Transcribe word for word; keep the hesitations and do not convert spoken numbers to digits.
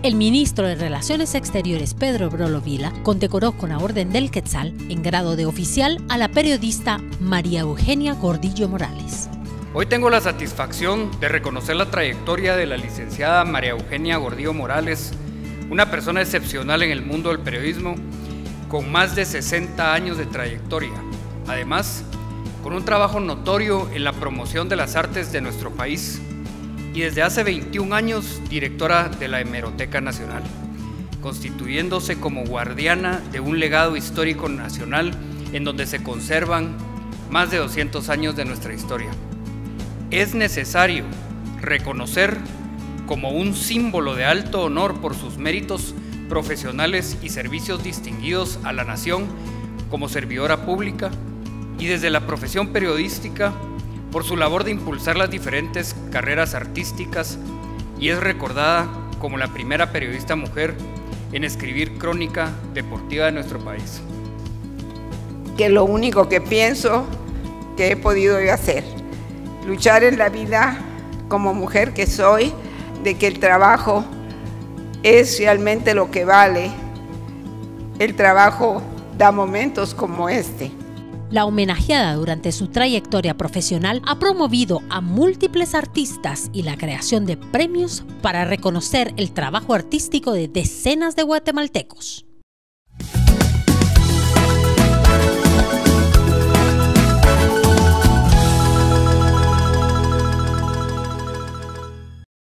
El ministro de Relaciones Exteriores, Pedro Brolovila, condecoró con la Orden del Quetzal, en grado de oficial, a la periodista María Eugenia Gordillo Morales. Hoy tengo la satisfacción de reconocer la trayectoria de la licenciada María Eugenia Gordillo Morales, una persona excepcional en el mundo del periodismo, con más de sesenta años de trayectoria. Además, con un trabajo notorio en la promoción de las artes de nuestro país, y desde hace veintiún años directora de la Hemeroteca Nacional, constituyéndose como guardiana de un legado histórico nacional en donde se conservan más de doscientos años de nuestra historia. Es necesario reconocer como un símbolo de alto honor por sus méritos profesionales y servicios distinguidos a la nación como servidora pública, y desde la profesión periodística por su labor de impulsar las diferentes carreras artísticas, y es recordada como la primera periodista mujer en escribir crónica deportiva de nuestro país. Que lo único que pienso que he podido yo hacer, luchar en la vida como mujer que soy, de que el trabajo es realmente lo que vale. El trabajo da momentos como este. La homenajeada durante su trayectoria profesional ha promovido a múltiples artistas y la creación de premios para reconocer el trabajo artístico de decenas de guatemaltecos.